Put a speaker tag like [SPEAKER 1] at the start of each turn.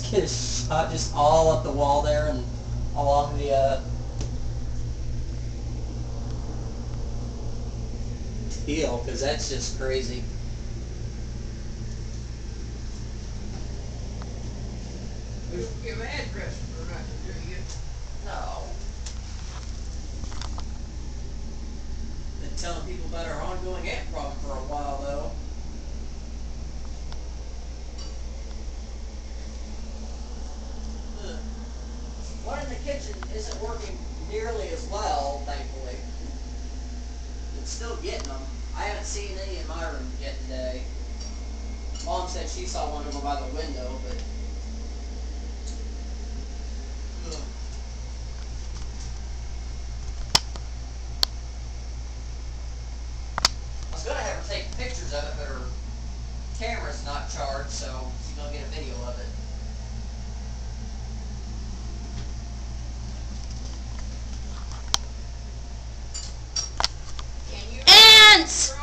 [SPEAKER 1] just get a shot just all up the wall there and along the deal, because that's just crazy.
[SPEAKER 2] We don't give addresses or nothing, do you?
[SPEAKER 1] No. Been telling people about our ongoing ant problem for a while, though. The one in the kitchen isn't working nearly as well, thankfully. It's still getting them. I haven't seen any in my room yet today. Mom said she saw one over by the window, but... I was going to have her take pictures of it, but her camera's not charged, so she's going to get a video of it.
[SPEAKER 2] Can you
[SPEAKER 3] Ants!